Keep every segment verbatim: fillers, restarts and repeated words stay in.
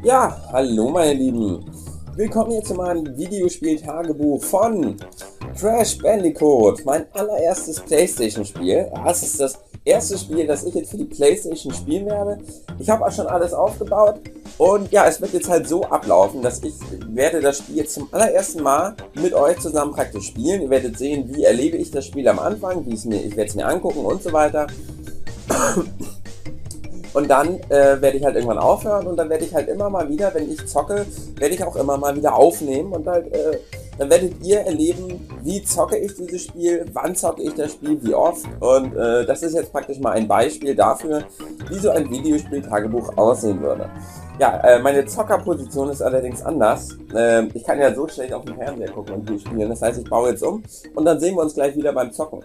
Ja, hallo meine Lieben. Willkommen hier zu meinem Videospiel-Tagebuch von Crash Bandicoot, mein allererstes PlayStation-Spiel. Das ist das erste Spiel, das ich jetzt für die PlayStation spielen werde. Ich habe auch schon alles aufgebaut und ja, es wird jetzt halt so ablaufen, dass ich werde das Spiel jetzt zum allerersten Mal mit euch zusammen praktisch spielen. Ihr werdet sehen, wie erlebe ich das Spiel am Anfang, wie es mir, ich werde es mir angucken und so weiter. Und dann äh, werde ich halt irgendwann aufhören und dann werde ich halt immer mal wieder, wenn ich zocke, werde ich auch immer mal wieder aufnehmen und halt, äh, dann werdet ihr erleben, wie zocke ich dieses Spiel, wann zocke ich das Spiel, wie oft. Und äh, das ist jetzt praktisch mal ein Beispiel dafür, wie so ein Videospiel-Tagebuch aussehen würde. Ja, äh, meine Zockerposition ist allerdings anders. Äh, ich kann ja so schlecht auf den Fernseher gucken und hier spielen. Das heißt, ich baue jetzt um und dann sehen wir uns gleich wieder beim Zocken.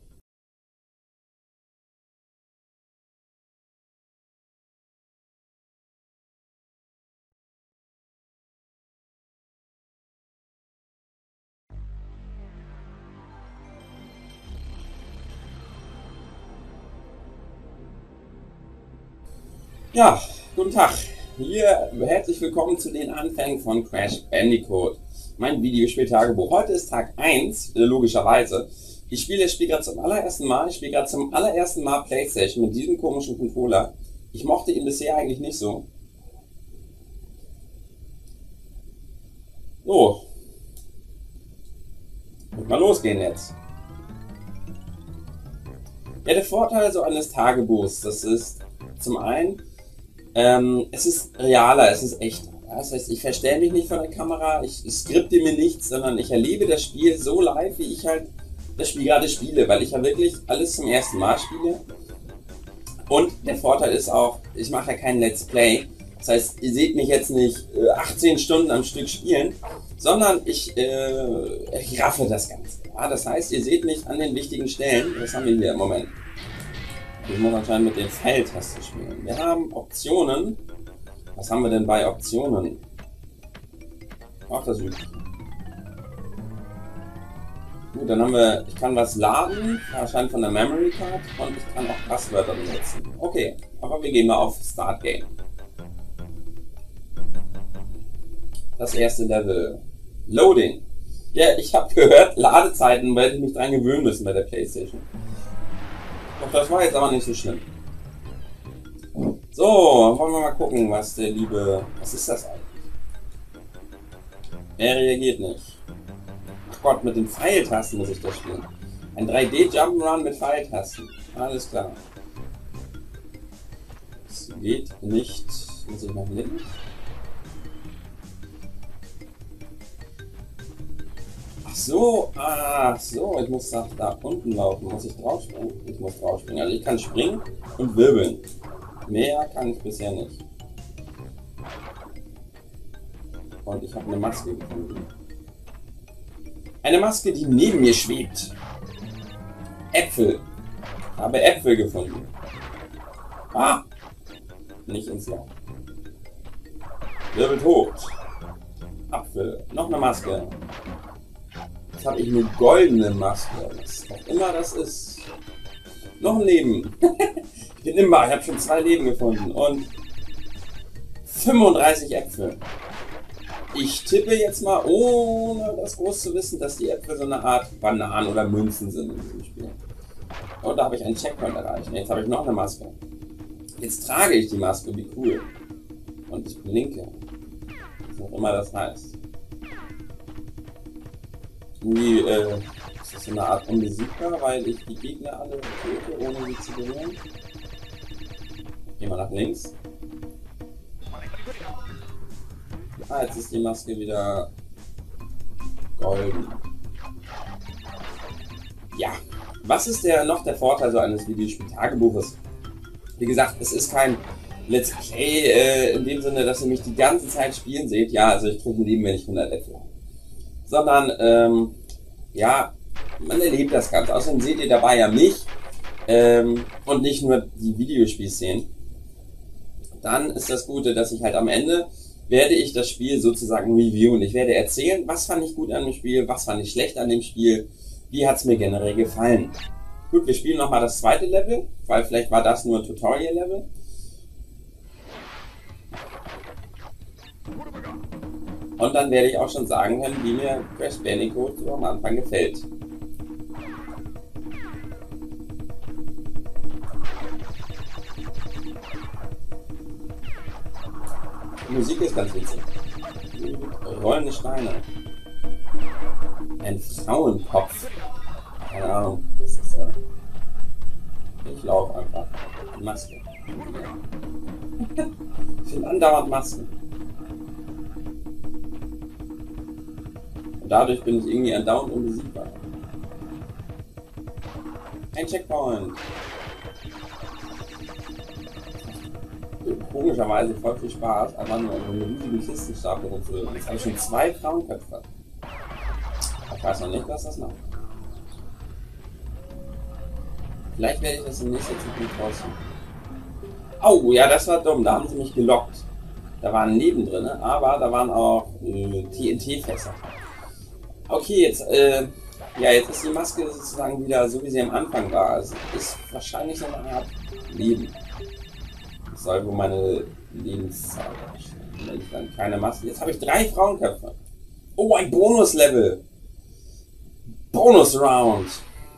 Ja, guten Tag. Hier herzlich willkommen zu den Anfängen von Crash Bandicoot, mein Videospiel-Tagebuch. Heute ist Tag eins, äh, logischerweise. Ich spiele das Spiel gerade zum allerersten Mal. Ich spiele gerade zum allerersten Mal PlayStation mit diesem komischen Controller. Ich mochte ihn bisher eigentlich nicht so. So. Wird mal losgehen jetzt. Ja, der Vorteil so eines Tagebuchs, das ist zum einen, Ähm, es ist realer, es ist echter. Das heißt, ich verstelle mich nicht von der Kamera, ich skripte mir nichts, sondern ich erlebe das Spiel so live, wie ich halt das Spiel gerade spiele, weil ich ja wirklich alles zum ersten Mal spiele. Und der Vorteil ist auch, ich mache ja kein Let's Play. Das heißt, ihr seht mich jetzt nicht äh, achtzehn Stunden am Stück spielen, sondern ich, äh, ich raffe das Ganze. Ja, das heißt, ihr seht mich an den wichtigen Stellen. Das haben wir hier im Moment. Ich muss anscheinend mit den Pfeiltasten spielen. Wir haben Optionen. Was haben wir denn bei Optionen? Ach, das übt. Gut, dann haben wir, ich kann was laden, wahrscheinlich von der Memory Card, und ich kann auch Passwörter benutzen. Okay, aber wir gehen mal auf Start Game. Das erste Level. Loading. Ja, ich habe gehört, Ladezeiten werde ich mich dran gewöhnen müssen bei der PlayStation. Doch das war jetzt aber nicht so schlimm. So, wollen wir mal gucken, was der liebe... Was ist das eigentlich? Er reagiert nicht. Ach Gott, mit den Pfeiltasten muss ich das spielen. Ein drei D Jump'n'Run mit Pfeiltasten. Alles klar. Es geht nicht... Muss ich nach links? Ach so, ach so, ich muss nach da unten laufen. Muss ich draufspringen? Ich muss draufspringen. Also ich kann springen und wirbeln. Mehr kann ich bisher nicht. Und ich habe eine Maske gefunden. Eine Maske, die neben mir schwebt. Äpfel. Ich habe Äpfel gefunden. Ah! Nicht ins Loch. Wirbelt hoch. Apfel. Noch eine Maske. Jetzt habe ich eine goldene Maske. Was auch immer das ist. Noch ein Leben. Ich bin immer, ich habe schon zwei Leben gefunden. Und fünfunddreißig Äpfel. Ich tippe jetzt mal, ohne das groß zu wissen, dass die Äpfel so eine Art Bananen oder Münzen sind in diesem Spiel. Und da habe ich einen Checkpoint erreicht. Jetzt habe ich noch eine Maske. Jetzt trage ich die Maske, wie cool. Und ich blinke. Was auch immer das heißt. Irgendwie, äh, ist das so eine Art unbesiegbar, weil ich die Gegner alle töte, ohne sie zu berühren. Gehen wir nach links. Ah, jetzt ist die Maske wieder golden. Ja, was ist der noch der Vorteil so eines Videospiel-Tagebuches? Wie gesagt, es ist kein Let's Play äh, in dem Sinne, dass ihr mich die ganze Zeit spielen seht. Ja, also ich kriege ein Leben, wenn ich hundert Äpfel habe. Sondern, ähm, ja, man erlebt das Ganze. Außerdem seht ihr dabei ja mich ähm, und nicht nur die Videospielszenen. Dann ist das Gute, dass ich halt am Ende werde ich das Spiel sozusagen reviewen. Ich werde erzählen, was fand ich gut an dem Spiel, was fand ich schlecht an dem Spiel, wie hat es mir generell gefallen. Gut, wir spielen nochmal das zweite Level, weil vielleicht war das nur ein Tutorial-Level. Und dann werde ich auch schon sagen können, wie mir Crash Bandicoot so am Anfang gefällt. Die Musik ist ganz witzig. Rollende Steine. Ein Frauenkopf. Keine Ahnung. Das ist, äh ich laufe einfach. Die Maske. Ich finde andauernd Masken. Und dadurch bin ich irgendwie andauernd unbesiegbar. Ein Checkpoint. Komischerweise voll viel Spaß, einfach nur eine riesige Kistenstapel rumzulegen. Jetzt habe ich schon zwei Frauenköpfe. Ich weiß noch nicht, was das macht. Vielleicht werde ich das in nächster Zukunft rausfinden. Oh, ja, das war dumm. Da haben sie mich gelockt. Da waren Leben drin, aber da waren auch äh, T N T-Fässer. Okay, jetzt, äh, ja, jetzt ist die Maske sozusagen wieder so, wie sie am Anfang war. Also ist wahrscheinlich so eine Art Leben. Das soll wohl meine Lebenszahl darstellen. Wenn ich dann keine Maske. Jetzt habe ich drei Frauenköpfe. Oh, ein Bonus-Level. Bonus-Round.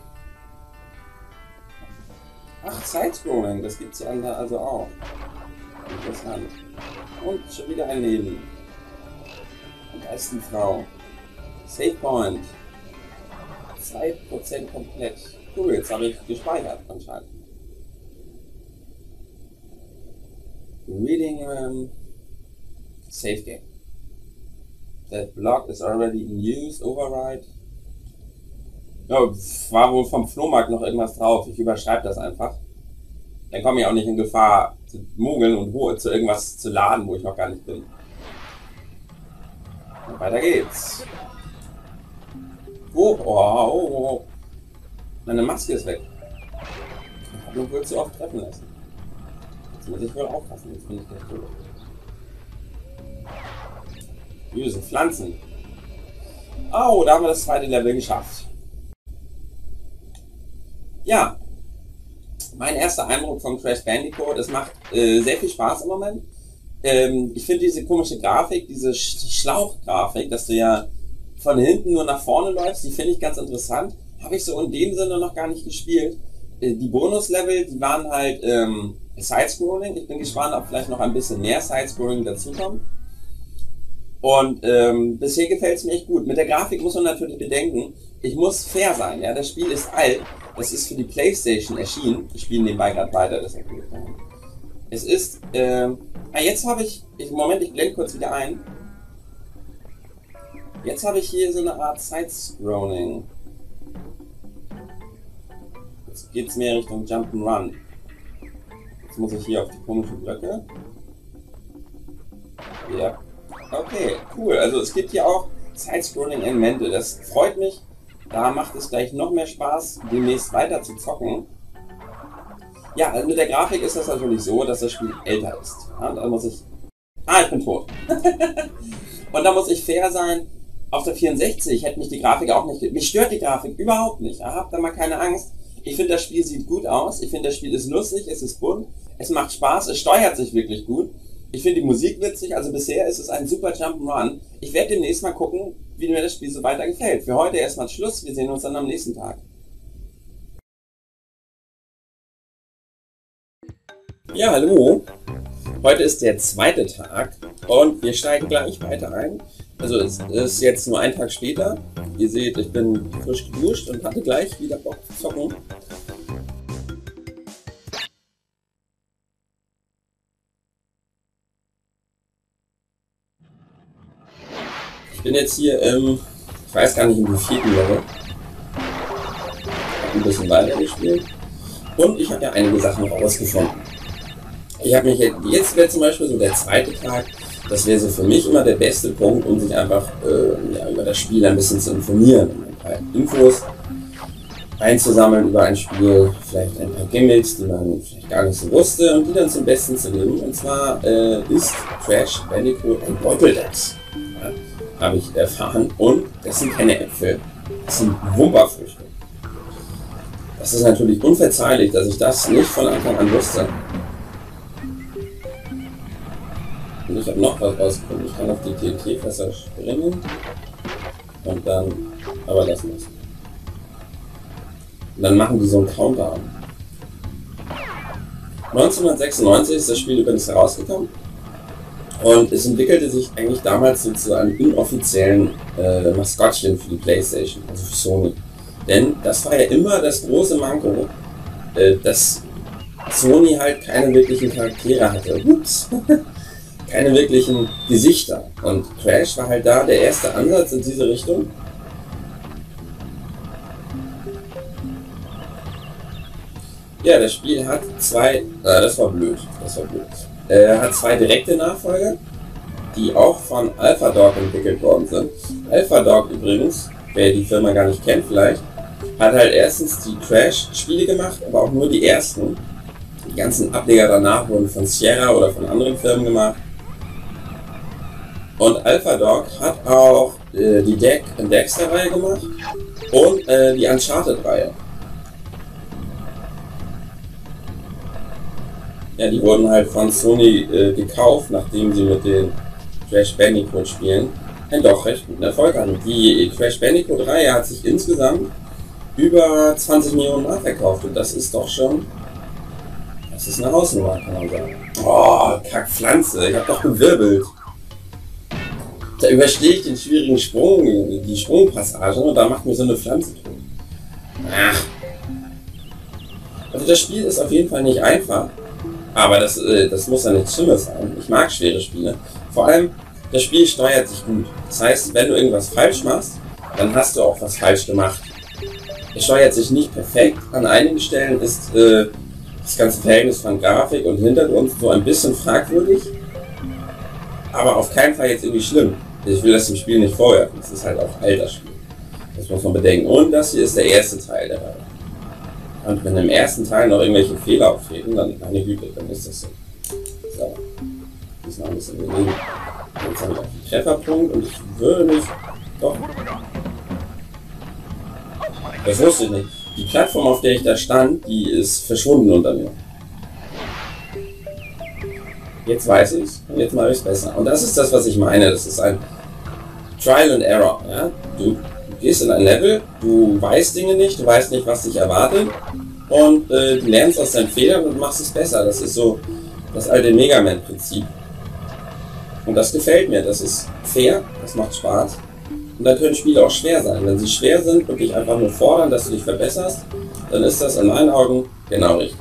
Ach, Sidescrolling, das gibt es also auch. Interessant. Und schon wieder ein Leben. Und da ist die Frau. Save Point. zwei Prozent komplett. Cool, jetzt habe ich gespeichert anscheinend. Reading um, Save Game. That block is already in use. Override. Ja, war wohl vom Flohmarkt noch irgendwas drauf. Ich überschreibe das einfach. Dann komme ich auch nicht in Gefahr zu mogeln und zu irgendwas zu laden, wo ich noch gar nicht bin. Und weiter geht's. Oh, oh, oh, oh. Meine Maske ist weg. Ich habe mich wohl zu oft treffen lassen. Jetzt muss ich wohl aufpassen, jetzt bin ich gleich tot. Böse Pflanzen. Oh, da haben wir das zweite Level geschafft. Ja, mein erster Eindruck von Crash Bandicoot, es macht äh, sehr viel Spaß im Moment. Ähm, ich finde diese komische Grafik, diese Sch Schlauchgrafik, dass du ja von hinten nur nach vorne läufst, die finde ich ganz interessant. Habe ich so in dem Sinne noch gar nicht gespielt. Äh, die Bonuslevel, die waren halt ähm, Sidescrolling. Ich bin gespannt, ob vielleicht noch ein bisschen mehr Sidescrolling dazukommt. Und ähm, bisher gefällt es mir echt gut. Mit der Grafik muss man natürlich bedenken, ich muss fair sein. Ja, das Spiel ist alt. Das ist für die PlayStation erschienen. Ich spiele nebenbei gerade weiter. Das ist gut. Es ist. Ähm, ah, jetzt habe ich. ich Moment, ich blende kurz wieder ein. Jetzt habe ich hier so eine Art Side-Scrolling. Jetzt geht es mehr Richtung Jump'n'Run. Jetzt muss ich hier auf die komischen Blöcke. Ja. Okay, cool. Also es gibt hier auch Side-Scrolling-Elemente. Das freut mich. Da macht es gleich noch mehr Spaß, demnächst weiter zu zocken. Ja, also mit der Grafik ist das natürlich so, dass das Spiel älter ist. Ja, da muss ich... Ah, ich bin tot. Und da muss ich fair sein. Auf der vierundsechzig hätte mich die Grafik auch nicht... Mich stört die Grafik überhaupt nicht. Ja, habt da mal keine Angst. Ich finde, das Spiel sieht gut aus. Ich finde, das Spiel ist lustig, es ist bunt, es macht Spaß, es steuert sich wirklich gut. Ich finde die Musik witzig, also bisher ist es ein super Jump'n'Run. Ich werde demnächst mal gucken, wie mir das Spiel so weiter gefällt. Für heute erstmal Schluss, wir sehen uns dann am nächsten Tag. Ja, hallo. Heute ist der zweite Tag und wir steigen gleich weiter ein. Also es ist jetzt nur ein Tag später. Ihr seht, ich bin frisch geduscht und hatte gleich wieder Bock zu zocken. Ich bin jetzt hier im, ich weiß gar nicht, im vierten Level. Ich habe ein bisschen weiter gespielt. Und ich habe ja einige Sachen rausgefunden. Ich habe mich jetzt, jetzt wäre zum Beispiel so der zweite Tag, das wäre so für mich immer der beste Punkt, um sich einfach äh, ja, über das Spiel ein bisschen zu informieren. Um ein paar Infos einzusammeln über ein Spiel, vielleicht ein paar Gimmicks, die man vielleicht gar nicht so wusste und die dann zum Besten zu nehmen. Und zwar äh, ist Crash Bandicoot ein Beuteldachs. Ja, habe ich erfahren. Und das sind keine Äpfel, das sind Wumperfrüchte. Das ist natürlich unverzeihlich, dass ich das nicht von Anfang an wusste. Und ich habe habe noch was rausgefunden. Ich kann auf die T N T-Fässer springen und dann, aber lassen wir es. Und dann machen die so einen Countdown. neunzehnhundertsechsundneunzig ist das Spiel übrigens herausgekommen und es entwickelte sich eigentlich damals so zu einem inoffiziellen äh, Maskottchen für die PlayStation, also für Sony. Denn das war ja immer das große Manko, äh, dass Sony halt keine wirklichen Charaktere hatte. Ups. Keine wirklichen Gesichter. Und Crash war halt da der erste Ansatz in diese Richtung. Ja, das Spiel hat zwei, äh, das war blöd, das war blöd. Äh, hat zwei direkte Nachfolger, die auch von AlphaDog entwickelt worden sind. AlphaDog übrigens, wer die Firma gar nicht kennt vielleicht, hat halt erstens die Crash-Spiele gemacht, aber auch nur die ersten. Die ganzen Ableger danach wurden von Sierra oder von anderen Firmen gemacht. Und AlphaDog hat auch äh, die Deck und Dexter-Reihe gemacht und äh, die Uncharted-Reihe. Ja, die wurden halt von Sony äh, gekauft, nachdem sie mit den Crash Bandicoot Spielen einen doch recht guten Erfolg hatten. Die Crash Bandicoot Reihe hat sich insgesamt über zwanzig Millionen Mal verkauft und das ist doch schon, das ist eine Hausnummer, kann man sagen. Oh, Kackpflanze, ich hab doch gewirbelt. Da überstehe ich den schwierigen Sprung, die Sprungpassage und da macht mir so eine Pflanze tot. Ach. Also das Spiel ist auf jeden Fall nicht einfach. Aber das, äh, das muss ja nichts Schlimmes sein. Ich mag schwere Spiele. Vor allem, das Spiel steuert sich gut. Das heißt, wenn du irgendwas falsch machst, dann hast du auch was falsch gemacht. Es steuert sich nicht perfekt. An einigen Stellen ist äh, das ganze Verhältnis von Grafik und Hintergrund so ein bisschen fragwürdig. Aber auf keinen Fall jetzt irgendwie schlimm. Ich will das dem Spiel nicht vorwerfen. Das ist halt auch alter Spiel. Das muss man bedenken. Und das hier ist der erste Teil der Reihe. Und wenn im ersten Teil noch irgendwelche Fehler auftreten, dann meine Güte, dann ist das so. So. Muss noch ein bisschen überlegen. Jetzt habe ich auch den Trefferpunkt und ich würde mich doch. Das wusste ich nicht. Die Plattform, auf der ich da stand, die ist verschwunden unter mir. Jetzt weiß ich es und jetzt mache ich es besser. Und das ist das, was ich meine. Das ist ein Trial and Error. Ja? Du gehst in ein Level, du weißt Dinge nicht, du weißt nicht, was dich erwartet und äh, du lernst aus deinen Fehlern und machst es besser. Das ist so das alte Mega Man-Prinzip. Und das gefällt mir, das ist fair, das macht Spaß. Und da können Spiele auch schwer sein. Wenn sie schwer sind und dich einfach nur fordern, dass du dich verbesserst, dann ist das in meinen Augen genau richtig.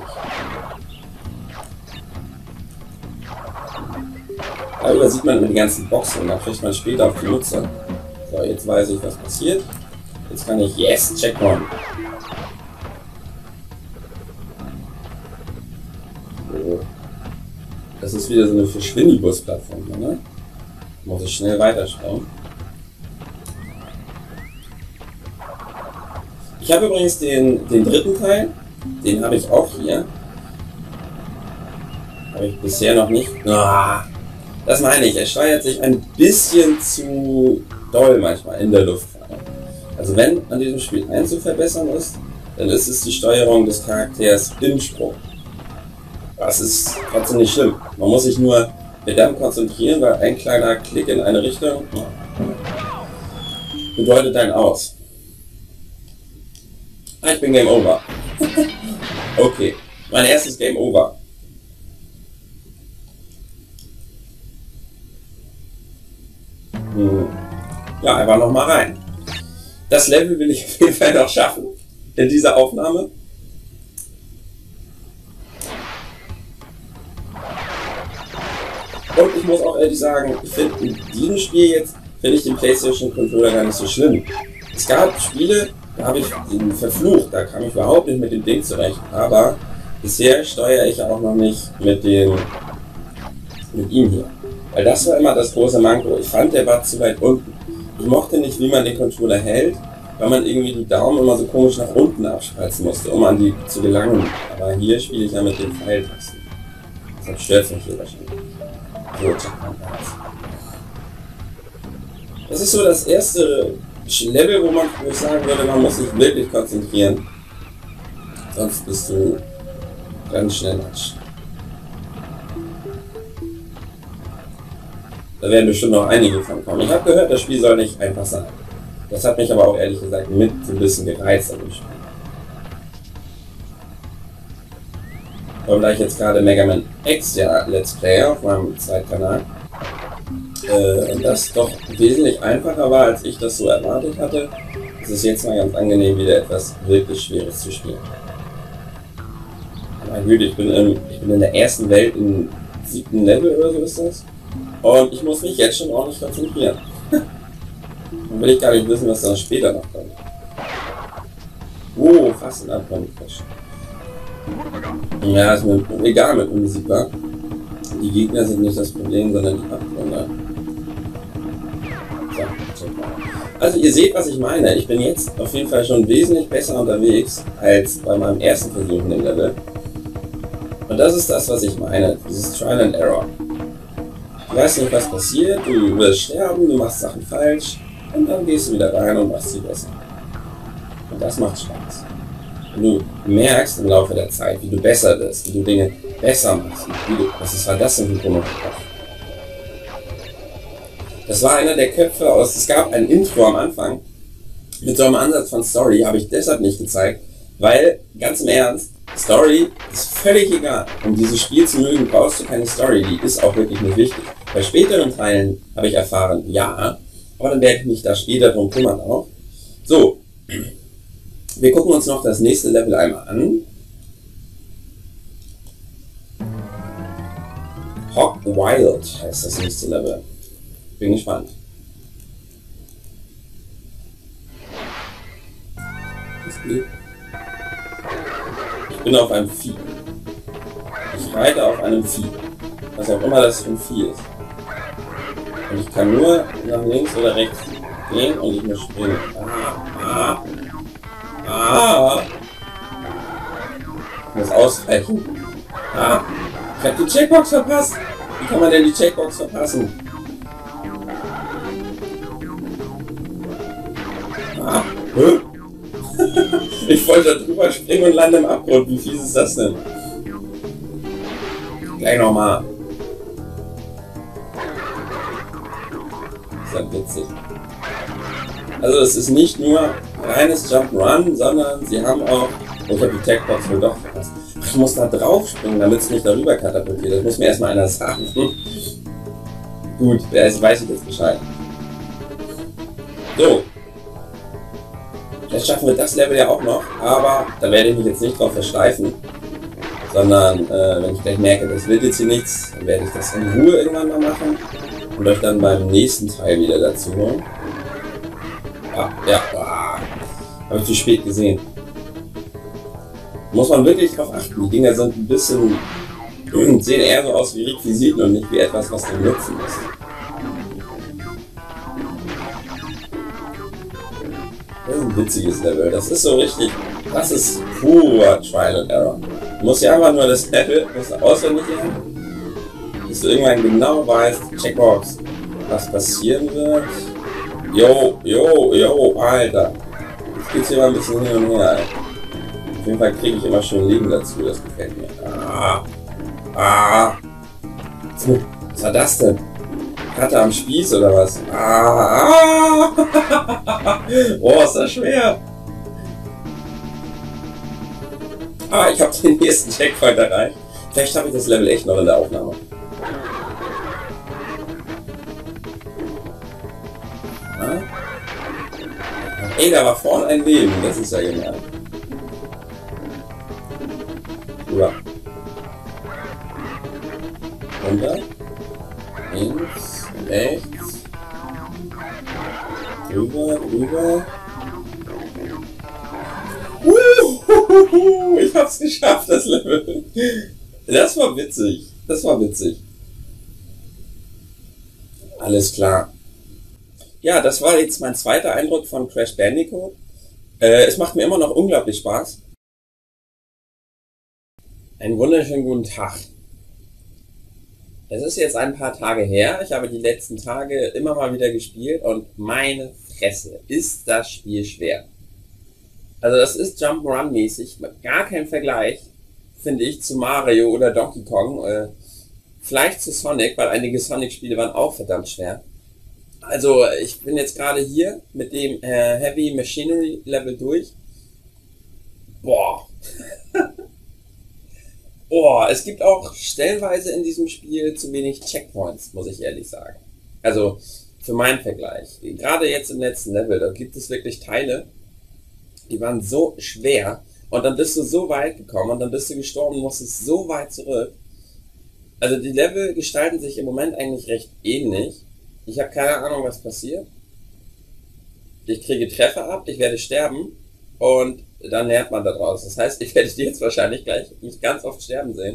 Da übersieht man immer die ganzen Boxen und da kriegt man später auf die Nutzer. So, jetzt weiß ich, was passiert. Jetzt kann ich Yes, Checkpoint. So. Das ist wieder so eine Verschwindibus-Plattform, ne? Muss ich schnell weiterspringen. Ich habe übrigens den, den dritten Teil, den habe ich auch hier. Habe ich bisher noch nicht. Ah, das meine ich, er steuert sich ein bisschen zu doll manchmal in der Luft. Also wenn an diesem Spiel eins zu verbessern ist, dann ist es die Steuerung des Charakters im Sprung. Das ist trotzdem nicht schlimm. Man muss sich nur verdammt konzentrieren, weil ein kleiner Klick in eine Richtung bedeutet ein Aus. Ah, ich bin Game Over. Okay, mein erstes Game Over. Hm. Ja, einfach nochmal rein. Das Level will ich auf jeden Fall noch schaffen in dieser Aufnahme. Und ich muss auch ehrlich sagen, ich finde in diesem Spiel jetzt, finde ich den PlayStation Controller gar nicht so schlimm. Es gab Spiele, da habe ich ihn verflucht, da kam ich überhaupt nicht mit dem Ding zurecht. Aber bisher steuere ich auch noch nicht mit dem, mit ihm hier. Weil das war immer das große Manko. Ich fand, der war zu weit unten. Ich mochte nicht, wie man den Controller hält, weil man irgendwie die Daumen immer so komisch nach unten abspreizen musste, um an die zu gelangen. Aber hier spiele ich ja mit den Pfeiltasten. Das stört mich hier wahrscheinlich. So, check mal das. Das ist so das erste Level, wo man, wo ich sagen würde, man muss sich wirklich konzentrieren. Sonst bist du ganz schnell matsch. Da werden bestimmt noch einige von kommen. Ich habe gehört, das Spiel soll nicht einfach sein. Das hat mich aber auch ehrlich gesagt mit so ein bisschen gereizt an dem Spiel. Und da ich jetzt gerade Mega Man X ja Let's Play auf meinem Zweitkanal, äh, das doch wesentlich einfacher war, als ich das so erwartet hatte, ist es jetzt mal ganz angenehm, wieder etwas wirklich Schweres zu spielen. Mein Güte, ich bin, in, ich bin in der ersten Welt im siebten Level oder so ist das. Und ich muss mich jetzt schon ordentlich konzentrieren. Dann will ich gar nicht wissen, was dann später noch kommt. Oh, fast ein Abkommen-Crash. Ja, ist mir egal mit unbesiegbar. Die Gegner sind nicht das Problem, sondern die Abgründe. So, also ihr seht, was ich meine. Ich bin jetzt auf jeden Fall schon wesentlich besser unterwegs als bei meinem ersten Versuch in dem Level. Und das ist das, was ich meine. Dieses Trial and Error. Du weißt nicht, was passiert, du wirst sterben, du machst Sachen falsch und dann gehst du wieder rein und machst sie besser. Und das macht Spaß. Und du merkst im Laufe der Zeit, wie du besser wirst, wie du Dinge besser machst. Wie du, was ist, war das denn für ein komischer Kopf? Das war einer der Köpfe aus, es gab ein Intro am Anfang mit so einem Ansatz von Story, habe ich deshalb nicht gezeigt, weil, ganz im Ernst, Story ist völlig egal. Um dieses Spiel zu mögen, brauchst du keine Story, die ist auch wirklich nicht wichtig. Bei späteren Teilen habe ich erfahren, ja, aber dann werde ich mich da später drum kümmern auch. So, wir gucken uns noch das nächste Level einmal an. Hog Wild heißt das nächste Level. Bin gespannt. Was geht? Ich bin auf einem Vieh. Ich reite auf einem Vieh. Was auch immer das für ein Vieh ist. Und ich kann nur nach links oder rechts gehen und ich muss springen. Ah, ah, ah. Ich muss ausweichen. Ah, ich habe die Checkbox verpasst. Wie kann man denn die Checkbox verpassen? Ah, hä? Ich wollte da drüber springen und lande im Abgrund. Wie fies ist das denn? Gleich nochmal. Das ist ja witzig. Also es ist nicht nur reines Jump-Run, sondern sie haben auch... Oh, ich habe die Checkbox wohl doch verpasst. Ich muss da drauf springen, damit es nicht darüber katapultiert. Das muss mir erstmal einer sagen. Hm. Gut, jetzt weiß ich jetzt Bescheid. So. Jetzt schaffen wir das Level ja auch noch, aber da werde ich mich jetzt nicht drauf versteifen, sondern äh, wenn ich gleich merke, das wird jetzt hier nichts, dann werde ich das in Ruhe irgendwann mal machen und euch dann beim nächsten Teil wieder dazu holen. Ah, ja, ah, habe ich zu spät gesehen. Muss man wirklich drauf achten, die Dinger sind ein bisschen, sehen eher so aus wie Requisiten und nicht wie etwas, was du nutzen musst. Das ist ein witziges Level. Das ist so richtig, das ist purer Trial and Error. Du musst ja einfach nur das Level musst du auswendig lernen, bis du irgendwann genau weißt, Checkbox, was passieren wird. Jo, jo, jo, Alter. Jetzt geht's hier mal ein bisschen hin und her, Alter. Auf jeden Fall kriege ich immer schön Leben dazu, das gefällt mir. Ah, ah. Was war das denn? Karte am Spieß oder was? Ah, ah. Oh, ist das schwer. Ah, ich habe den nächsten Checkpoint erreicht. Vielleicht habe ich das Level echt noch in der Aufnahme. Ah. Ey, da war vorne ein Leben. Das ist ja genial. Ja. Runter. Links, rechts. Drüber, drüber. Uh, ich hab's geschafft, das Level. Das war witzig. Das war witzig. Alles klar. Ja, das war jetzt mein zweiter Eindruck von Crash Bandicoot. Äh, es macht mir immer noch unglaublich Spaß. Einen wunderschönen guten Tag. Es ist jetzt ein paar Tage her. Ich habe die letzten Tage immer mal wieder gespielt und meine Fresse, ist das Spiel schwer. Also das ist Jump-Run mäßig, gar kein Vergleich, finde ich, zu Mario oder Donkey Kong. Äh, Vielleicht zu Sonic, weil einige Sonic-Spiele waren auch verdammt schwer. Also ich bin jetzt gerade hier mit dem äh, Heavy Machinery Level durch. Boah. Boah, es gibt auch stellenweise in diesem Spiel zu wenig Checkpoints, muss ich ehrlich sagen. Also für meinen Vergleich. Gerade jetzt im letzten Level, da gibt es wirklich Teile, die waren so schwer und dann bist du so weit gekommen und dann bist du gestorben und musstest so weit zurück. Also die Level gestalten sich im Moment eigentlich recht ähnlich. Ich habe keine Ahnung, was passiert. Ich kriege Treffer ab, ich werde sterben und dann lernt man daraus. Das heißt, ich werde jetzt wahrscheinlich gleich mich ganz oft sterben sehen.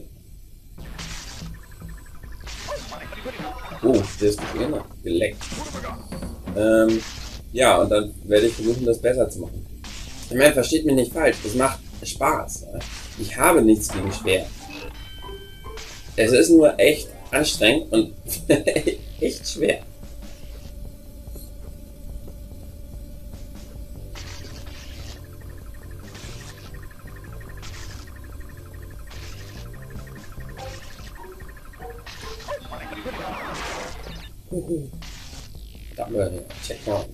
Oh, der ist nicht immer geleckt. Ähm, ja, und dann werde ich versuchen, das besser zu machen. Ich meine, versteht mich nicht falsch, es macht Spaß. Ich habe nichts gegen schwer. Es ist nur echt anstrengend und echt schwer. Uhu. Da haben wir hier. Checkpoint.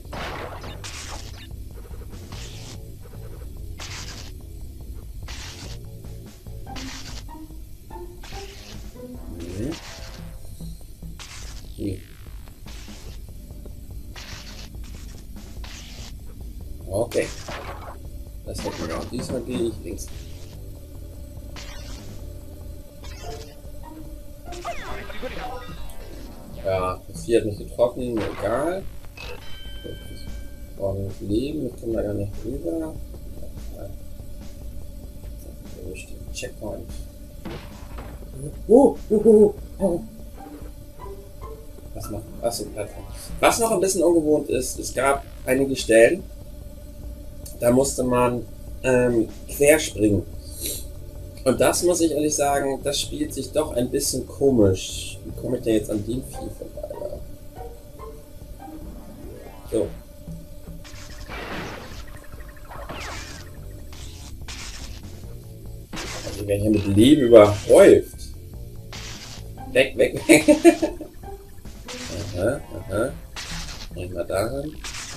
Mhm. Hier. Okay. Das hätten wir auch. Diesmal gehe ich links. Ja, das hier hat mich getroffen, egal. Und Leben, ich komme da gar nicht rüber. Checkpoint. Uh, uh, uh, uh. Was noch? Achso, Plattform. Was noch ein bisschen ungewohnt ist, es gab einige Stellen, da musste man ähm, querspringen. Und das muss ich ehrlich sagen, das spielt sich doch ein bisschen komisch. Wie komme ich denn jetzt an dem Vieh vorbei? So. Also wir werden hier mit Leben überhäuft. Weg, weg, weg. Aha, aha. Bring mal daran.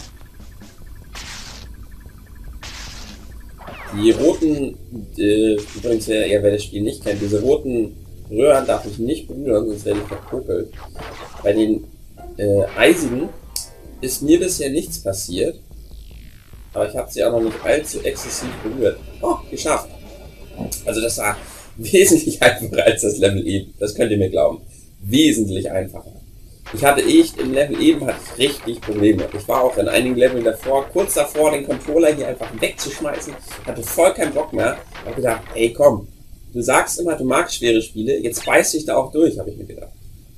Die roten, äh, übrigens, wer, ja, wer das Spiel nicht kennt, diese roten Röhren darf ich nicht berühren, sonst werde ich verpokelt. Bei den äh, eisigen ist mir bisher nichts passiert, aber ich habe sie auch noch nicht allzu exzessiv berührt. Oh, geschafft! Also das war wesentlich einfacher als das Level eben, das könnt ihr mir glauben. Wesentlich einfacher. Ich hatte echt, im Level eben hatte ich richtig Probleme. Ich war auch in einigen Leveln davor, kurz davor, den Controller hier einfach wegzuschmeißen, hatte voll keinen Bock mehr. Ich habe gedacht, ey komm, du sagst immer, du magst schwere Spiele, jetzt beiß dich da auch durch, habe ich mir gedacht.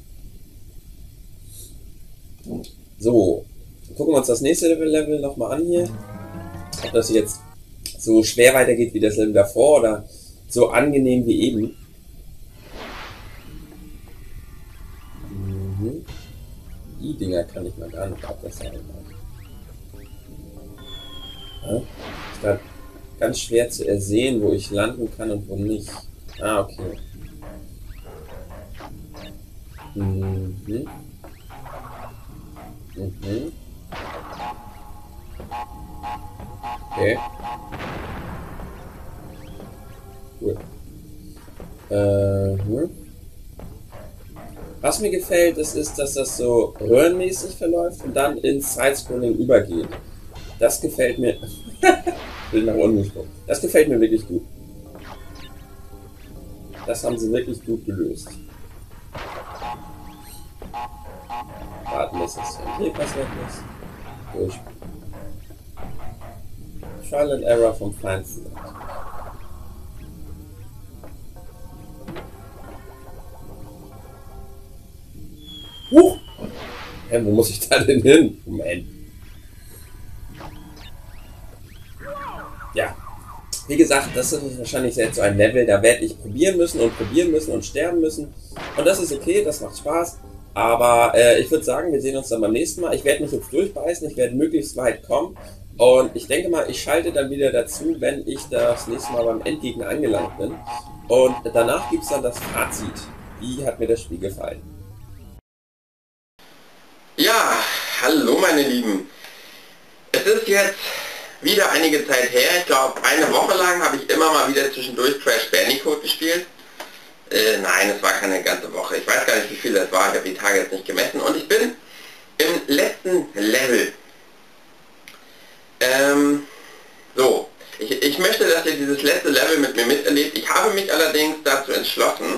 So, gucken wir uns das nächste Level nochmal an hier. Ob das jetzt so schwer weitergeht wie das Level davor oder so angenehm wie eben. Mhm. Die Dinger kann ich mal gar nicht abwässern. Ja, ist da ganz schwer zu ersehen, wo ich landen kann und wo nicht. Ah, okay. Mhm. Mhm. Okay. Cool. Äh, hm. Was mir gefällt, ist, ist, dass das so röhrenmäßig verläuft und dann ins Sidescrolling übergeht. Das gefällt mir. Bin nach unten gesprungen. Das gefällt mir wirklich gut. Das haben sie wirklich gut gelöst. Warten, bis es hier passiert ist. Durch. Trial and Error vom Feinsten. Huch! Hä, wo muss ich da denn hin? Moment. Ja. Wie gesagt, das ist wahrscheinlich jetzt so ein Level, da werde ich probieren müssen und probieren müssen und sterben müssen. Und das ist okay, das macht Spaß. Aber äh, ich würde sagen, wir sehen uns dann beim nächsten Mal. Ich werde mich jetzt durchbeißen, ich werde möglichst weit kommen. Und ich denke mal, ich schalte dann wieder dazu, wenn ich das nächste Mal beim Endgegner angelangt bin. Und danach gibt es dann das Fazit. Wie hat mir das Spiel gefallen? Ja, hallo meine Lieben. Es ist jetzt wieder einige Zeit her, ich glaube eine Woche lang habe ich immer mal wieder zwischendurch Crash Bandicoot gespielt. Äh, nein, es war keine ganze Woche. Ich weiß gar nicht, wie viel das war, ich habe die Tage jetzt nicht gemessen. Und ich bin im letzten Level. Ähm, so. Ich, ich möchte, dass ihr dieses letzte Level mit mir miterlebt. Ich habe mich allerdings dazu entschlossen,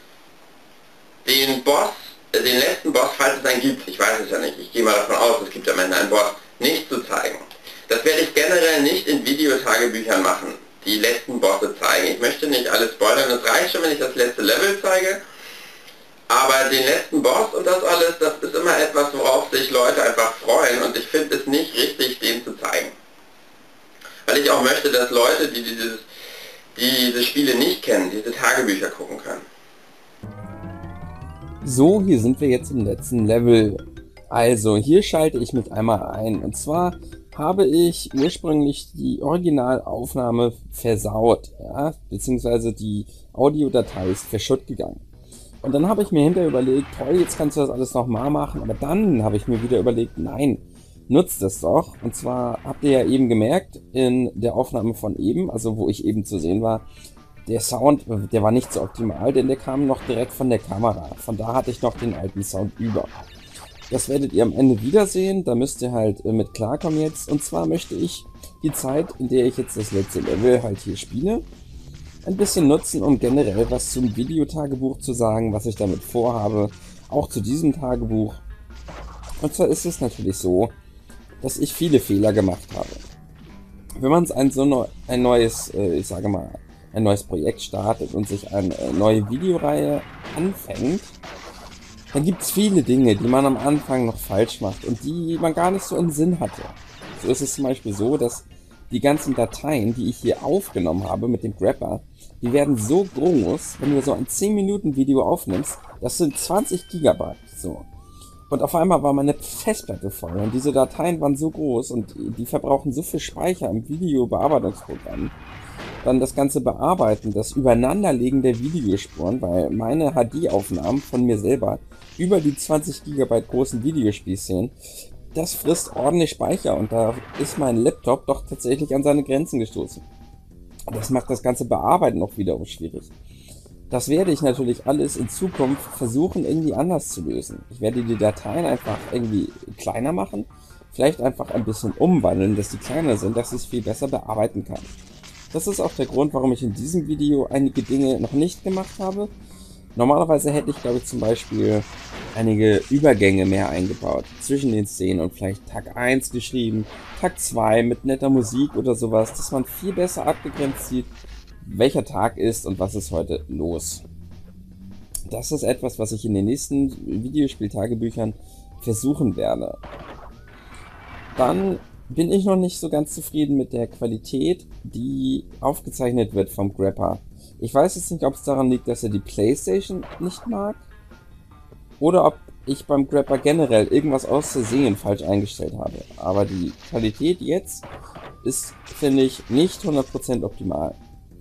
den Boss, äh, den letzten Boss, falls es einen gibt, ich weiß es ja nicht, ich gehe mal davon aus, es gibt am Ende einen Boss, nicht zu zeigen. Das werde ich generell nicht in Videotagebüchern machen, die letzten Bosse zeigen. Ich möchte nicht alles spoilern, es reicht schon, wenn ich das letzte Level zeige. Aber den letzten Boss und das alles, das ist immer etwas, worauf sich Leute einfach freuen und ich finde es nicht richtig, den zu zeigen. Weil ich auch möchte, dass Leute, die dieses, die diese Spiele nicht kennen, diese Tagebücher gucken können. So, hier sind wir jetzt im letzten Level. Also, hier schalte ich mich einmal ein. Und zwar habe ich ursprünglich die Originalaufnahme versaut, ja, beziehungsweise die Audiodatei ist verschütt gegangen. Und dann habe ich mir hinterher überlegt, toll, jetzt kannst du das alles nochmal machen. Aber dann habe ich mir wieder überlegt, nein, nutzt das doch. Und zwar habt ihr ja eben gemerkt, in der Aufnahme von eben, also wo ich eben zu sehen war, der Sound, der war nicht so optimal, denn der kam noch direkt von der Kamera. Von da hatte ich noch den alten Sound über. Das werdet ihr am Ende wiedersehen, da müsst ihr halt mit klarkommen jetzt. Und zwar möchte ich die Zeit, in der ich jetzt das letzte Level halt hier spiele, ein bisschen nutzen, um generell was zum Videotagebuch zu sagen, was ich damit vorhabe, auch zu diesem Tagebuch. Und zwar ist es natürlich so, dass ich viele Fehler gemacht habe. Wenn man ein so neu, ein neues, äh, ich sage mal, ein neues Projekt startet und sich eine neue Videoreihe anfängt, dann gibt es viele Dinge, die man am Anfang noch falsch macht und die man gar nicht so im Sinn hatte. So ist es zum Beispiel so, dass die ganzen Dateien, die ich hier aufgenommen habe mit dem Grepper, die werden so groß, wenn du so ein zehn Minuten Video aufnimmst, das sind zwanzig Gigabyte. So. Und auf einmal war meine Festplatte voll und diese Dateien waren so groß und die verbrauchen so viel Speicher im Videobearbeitungsprogramm. Dann das ganze Bearbeiten, das Übereinanderlegen der Videospuren, weil meine H D-Aufnahmen von mir selber über die zwanzig Gigabyte großen Videospielszenen, das frisst ordentlich Speicher und da ist mein Laptop doch tatsächlich an seine Grenzen gestoßen. Das macht das ganze Bearbeiten auch wiederum schwierig. Das werde ich natürlich alles in Zukunft versuchen irgendwie anders zu lösen. Ich werde die Dateien einfach irgendwie kleiner machen, vielleicht einfach ein bisschen umwandeln, dass die kleiner sind, dass ich es viel besser bearbeiten kann. Das ist auch der Grund, warum ich in diesem Video einige Dinge noch nicht gemacht habe. Normalerweise hätte ich, glaube ich, zum Beispiel einige Übergänge mehr eingebaut zwischen den Szenen und vielleicht Tag eins geschrieben, Tag zwei mit netter Musik oder sowas, dass man viel besser abgegrenzt sieht, welcher Tag ist und was ist heute los. Das ist etwas, was ich in den nächsten Videospieltagebüchern versuchen werde. Dann bin ich noch nicht so ganz zufrieden mit der Qualität, die aufgezeichnet wird vom Grepper. Ich weiß jetzt nicht, ob es daran liegt, dass er die PlayStation nicht mag, oder ob ich beim Grepper generell irgendwas aus Versehen falsch eingestellt habe. Aber die Qualität jetzt ist, finde ich, nicht hundert Prozent optimal.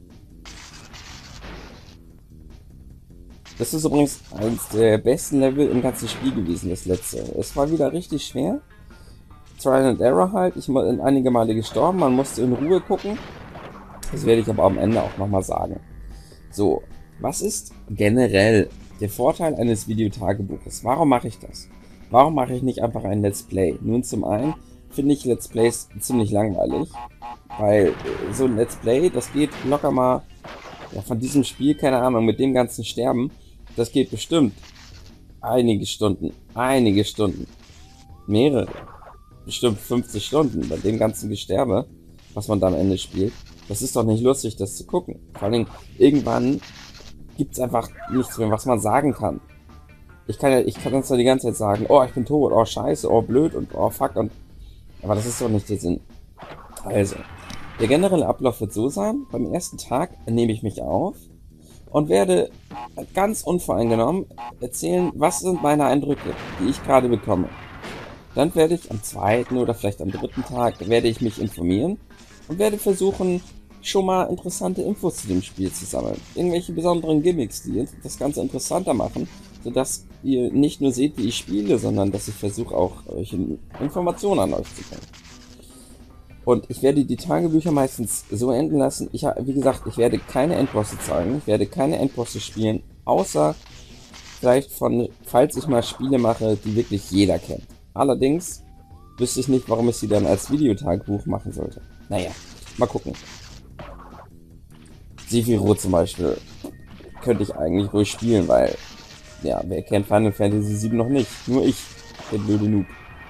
Das ist übrigens eines der besten Level im ganzen Spiel gewesen, das letzte. Es war wieder richtig schwer. Trial and Error halt. Ich bin einige Male gestorben, man musste in Ruhe gucken. Das werde ich aber am Ende auch nochmal sagen. So, was ist generell der Vorteil eines Videotagebuches? Warum mache ich das? Warum mache ich nicht einfach ein Let's Play? Nun, zum einen finde ich Let's Plays ziemlich langweilig, weil so ein Let's Play, das geht locker mal, ja, von diesem Spiel, keine Ahnung, mit dem ganzen Sterben, das geht bestimmt einige Stunden, einige Stunden, mehrere, bestimmt fünfzig Stunden bei dem ganzen Gesterbe, was man da am Ende spielt. Das ist doch nicht lustig, das zu gucken. Vor allen Dingen, irgendwann gibt's einfach nichts mehr, was man sagen kann. Ich kann ja, ich kann uns da die ganze Zeit sagen, oh, ich bin tot, oh, scheiße, oh, blöd und oh, fuck und, aber das ist doch nicht der Sinn. Also, der generelle Ablauf wird so sein, beim ersten Tag nehme ich mich auf und werde ganz unvoreingenommen erzählen, was sind meine Eindrücke, die ich gerade bekomme. Dann werde ich am zweiten oder vielleicht am dritten Tag werde ich mich informieren und werde versuchen, schon mal interessante Infos zu dem Spiel zu sammeln. Irgendwelche besonderen Gimmicks, die das Ganze interessanter machen, sodass ihr nicht nur seht, wie ich spiele, sondern dass ich versuche auch euch Informationen an euch zu bringen. Und ich werde die Tagebücher meistens so enden lassen. Ich, wie gesagt, ich werde keine Endbosse zeigen, ich werde keine Endbosse spielen, außer vielleicht von, falls ich mal Spiele mache, die wirklich jeder kennt. Allerdings wüsste ich nicht, warum ich sie dann als Videotagebuch machen sollte. Naja, mal gucken. Sephiroth zum Beispiel könnte ich eigentlich ruhig spielen, weil, ja, wer kennt Final Fantasy sieben noch nicht? Nur ich, der blöde Noob.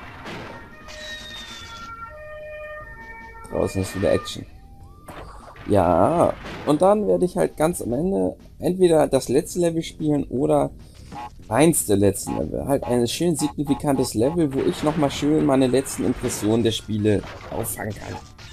Draußen ist wieder Action. Ja, und dann werde ich halt ganz am Ende entweder das letzte Level spielen oder eins der letzten Level. Halt ein schön signifikantes Level, wo ich nochmal schön meine letzten Impressionen der Spiele auffangen kann.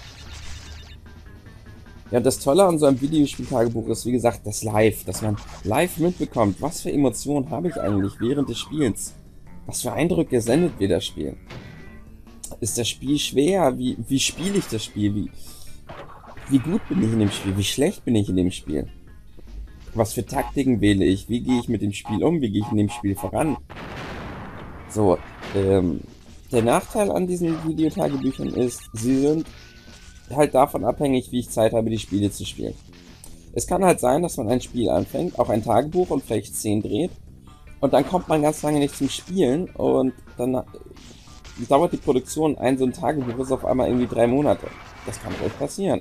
Ja, das Tolle an so einem Videospieltagebuch ist, wie gesagt, das Live, dass man live mitbekommt, was für Emotionen habe ich eigentlich während des Spiels. Was für Eindrücke sendet mir das Spiel. Ist das Spiel schwer? Wie, wie spiele ich das Spiel? Wie, wie gut bin ich in dem Spiel? Wie schlecht bin ich in dem Spiel? Was für Taktiken wähle ich? Wie gehe ich mit dem Spiel um? Wie gehe ich in dem Spiel voran? So, ähm, der Nachteil an diesen Videotagebüchern ist, sie sind halt davon abhängig, wie ich Zeit habe, die Spiele zu spielen. Es kann halt sein, dass man ein Spiel anfängt, auch ein Tagebuch und vielleicht zehn dreht und dann kommt man ganz lange nicht zum Spielen und dann dauert die Produktion ein so ein Tagebuch ist auf einmal irgendwie drei Monate. Das kann ruhig passieren.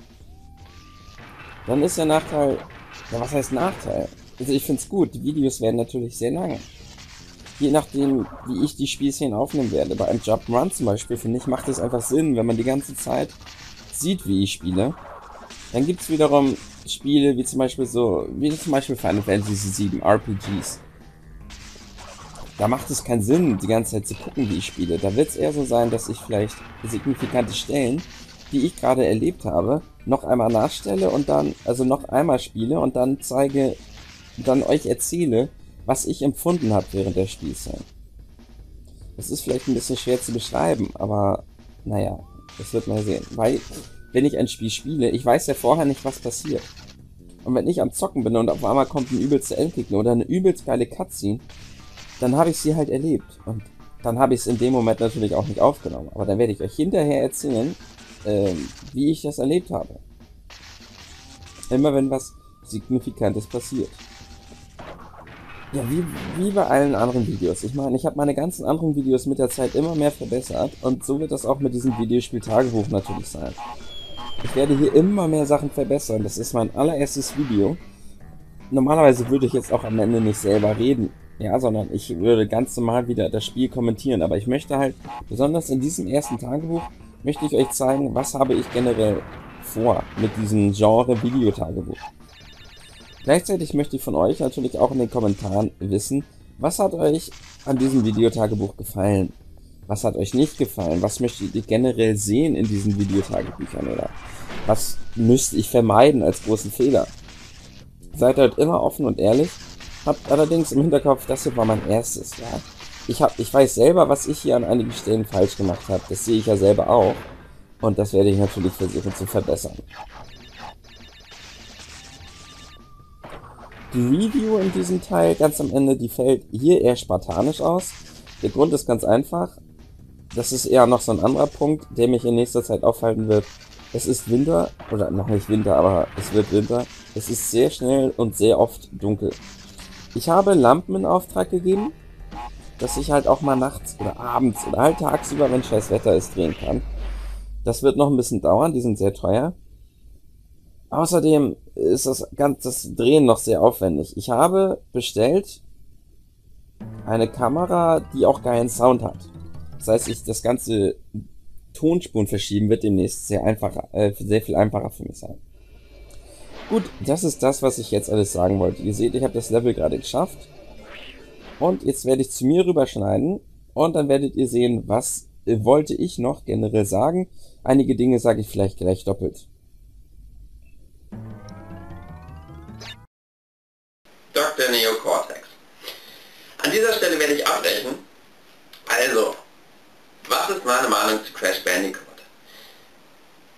Dann ist der Nachteil, ja was heißt Nachteil? Also ich finde es gut, die Videos werden natürlich sehr lang. Je nachdem, wie ich die Spielszenen aufnehmen werde. Bei einem Jump'n'Run zum Beispiel, finde ich, macht es einfach Sinn, wenn man die ganze Zeit sieht, wie ich spiele. Dann gibt es wiederum Spiele, wie zum Beispiel so, wie zum Beispiel Final Fantasy sieben, R P Gs. Da macht es keinen Sinn, die ganze Zeit zu gucken, wie ich spiele. Da wird es eher so sein, dass ich vielleicht signifikante Stellen, die ich gerade erlebt habe, noch einmal nachstelle und dann, also noch einmal spiele und dann zeige, dann euch erzähle, was ich empfunden habe während der Spielszene. Das ist vielleicht ein bisschen schwer zu beschreiben, aber naja, das wird man sehen. Weil, wenn ich ein Spiel spiele, ich weiß ja vorher nicht, was passiert. Und wenn ich am Zocken bin und auf einmal kommt ein übelster Endgegner oder eine übelst geile Cutscene, dann habe ich sie halt erlebt. Und dann habe ich es in dem Moment natürlich auch nicht aufgenommen. Aber dann werde ich euch hinterher erzählen, ähm, wie ich das erlebt habe. Immer wenn was Signifikantes passiert. Ja, wie, wie bei allen anderen Videos. Ich meine, ich habe meine ganzen anderen Videos mit der Zeit immer mehr verbessert und so wird das auch mit diesem Videospiel-Tagebuch natürlich sein. Ich werde hier immer mehr Sachen verbessern. Das ist mein allererstes Video. Normalerweise würde ich jetzt auch am Ende nicht selber reden, ja, sondern ich würde ganz normal wieder das Spiel kommentieren. Aber ich möchte halt, besonders in diesem ersten Tagebuch, möchte ich euch zeigen, was habe ich generell vor mit diesem Genre Videotagebuch. Gleichzeitig möchte ich von euch natürlich auch in den Kommentaren wissen, was hat euch an diesem Videotagebuch gefallen? Was hat euch nicht gefallen? Was möchtet ihr generell sehen in diesen Videotagebüchern? Oder was müsste ich vermeiden als großen Fehler? Seid halt immer offen und ehrlich. Habt allerdings im Hinterkopf, das hier war mein erstes. Ja? Ich, hab, ich weiß selber, was ich hier an einigen Stellen falsch gemacht habe. Das sehe ich ja selber auch. Und das werde ich natürlich versuchen zu verbessern. Die Review in diesem Teil, ganz am Ende, die fällt hier eher spartanisch aus. Der Grund ist ganz einfach. Das ist eher noch so ein anderer Punkt, der mich in nächster Zeit aufhalten wird. Es ist Winter, oder noch nicht Winter, aber es wird Winter. Es ist sehr schnell und sehr oft dunkel. Ich habe Lampen in Auftrag gegeben, dass ich halt auch mal nachts oder abends oder halt tagsüber, wenn scheiß Wetter ist, drehen kann. Das wird noch ein bisschen dauern, die sind sehr teuer. Außerdem ist das ganze das Drehen noch sehr aufwendig. Ich habe bestellt eine Kamera, die auch geilen Sound hat. Das heißt, ich das ganze Tonspuren verschieben wird demnächst sehr einfacher, äh, sehr viel einfacher für mich sein. Gut, das ist das, was ich jetzt alles sagen wollte. Ihr seht, ich habe das Level gerade geschafft. Und jetzt werde ich zu mir rüberschneiden und dann werdet ihr sehen, was äh, wollte ich noch generell sagen. Einige Dinge sage ich vielleicht gleich doppelt. Doktor Neo Cortex. An dieser Stelle werde ich abbrechen. Also, was ist meine Meinung zu Crash Bandicoot?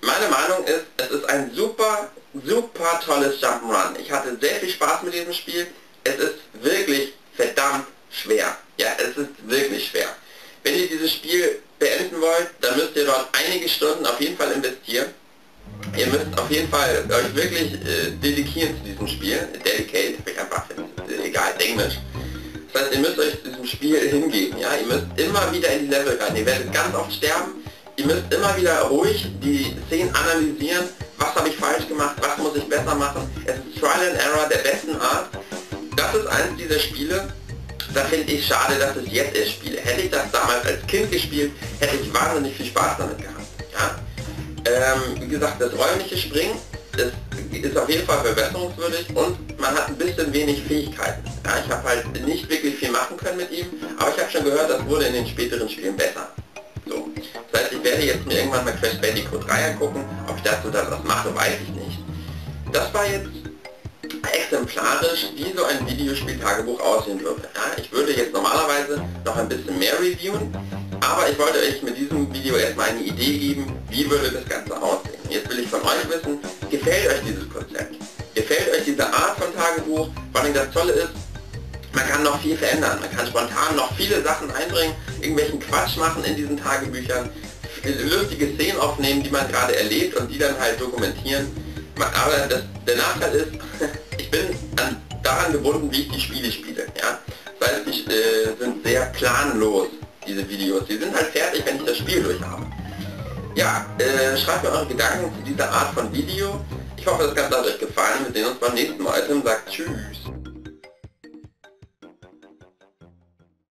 meine Meinung ist, es ist ein super, super tolles Jump'n'Run. Ich hatte sehr viel Spaß mit diesem Spiel. Es ist wirklich verdammt schwer. Ja, es ist wirklich schwer. Wenn ihr dieses Spiel beenden wollt, dann müsst ihr dort einige Stunden auf jeden Fall investieren. Ihr müsst auf jeden Fall euch wirklich äh, dedikieren zu diesem Spiel. Dedicate, ich einfach, äh, egal, Englisch. Das heißt, ihr müsst euch diesem Spiel hingeben. Ja? Ihr müsst immer wieder in die Level rein. Ihr werdet ganz oft sterben. Ihr müsst immer wieder ruhig die Szenen analysieren. Was habe ich falsch gemacht? Was muss ich besser machen? Es ist Trial and Error der besten Art. Das ist eines dieser Spiele, da finde ich schade, dass es jetzt erst spiele. Hätte ich das damals als Kind gespielt, hätte ich wahnsinnig viel Spaß damit gehabt. Ja? Ähm, wie gesagt, das räumliche Springen das ist auf jeden Fall verbesserungswürdig und man hat ein bisschen wenig Fähigkeiten. Ja, ich habe halt nicht wirklich viel machen können mit ihm, aber ich habe schon gehört, das wurde in den späteren Spielen besser. So. Das heißt, ich werde jetzt mir irgendwann mal Crash Bandicoot drei angucken. Ob ich dazu dann was mache, weiß ich nicht. Das war jetzt exemplarisch, wie so ein Videospiel-Tagebuch aussehen würde. Ja, ich würde jetzt normalerweise noch ein bisschen mehr reviewen, aber ich wollte euch mit diesem Video erstmal eine Idee geben, wie würde das Ganze aussehen. Jetzt will ich von euch wissen, gefällt euch dieses Konzept? Gefällt euch diese Art von Tagebuch? Vor allem das Tolle ist, man kann noch viel verändern, man kann spontan noch viele Sachen einbringen, irgendwelchen Quatsch machen in diesen Tagebüchern, lustige Szenen aufnehmen, die man gerade erlebt und die dann halt dokumentieren. Aber das, der Nachteil ist, ich bin an, daran gebunden, wie ich die Spiele spiele. Ja? Das heißt, die äh, sind sehr planlos, diese Videos. Die sind halt fertig, wenn ich das Spiel durch habe. Ja, äh, schreibt mir eure Gedanken zu dieser Art von Video. Ich hoffe, das Ganze hat euch gefallen. Wir sehen uns beim nächsten Mal. Tim sagt Tschüss.